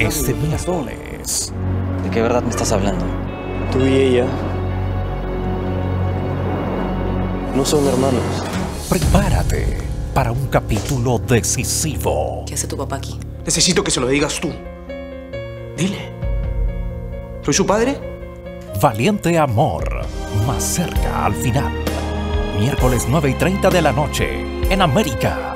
este miércoles. ¿De qué verdad me estás hablando? Tú y ella no son hermanos. Prepárate para un capítulo decisivo. ¿Qué hace tu papá aquí? Necesito que se lo digas tú. Dile. ¿Soy su padre? Valiente amor, más cerca al final. Miércoles 9:30 de la noche, en América.